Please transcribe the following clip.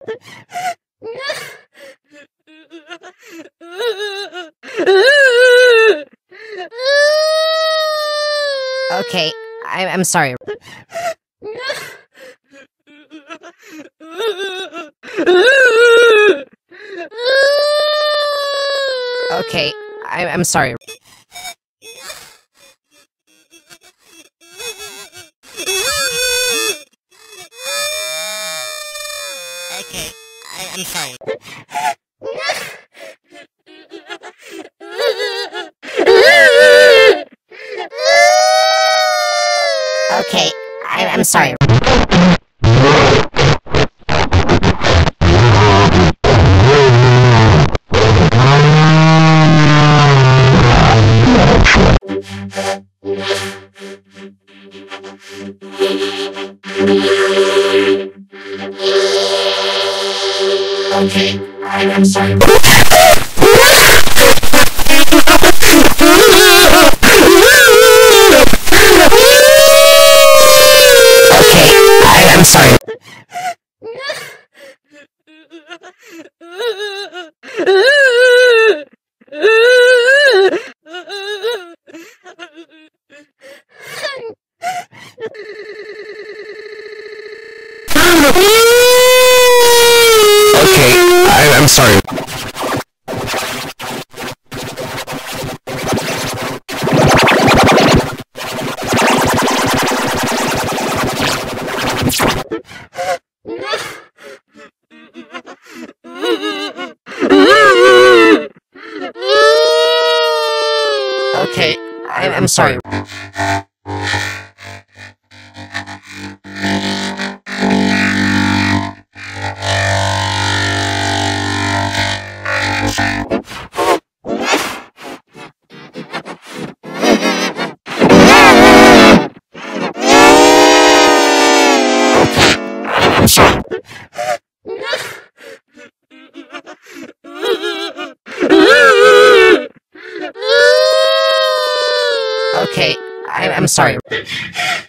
Okay, I'm sorry. Okay, I'm sorry. Okay, I'm sorry. Okay, I'm sorry. Okay, I'm sorry. Okay, I'm sorry. Okay, I'm sorry. Okay, I'm sorry. I'm sorry. Okay, I'm sorry.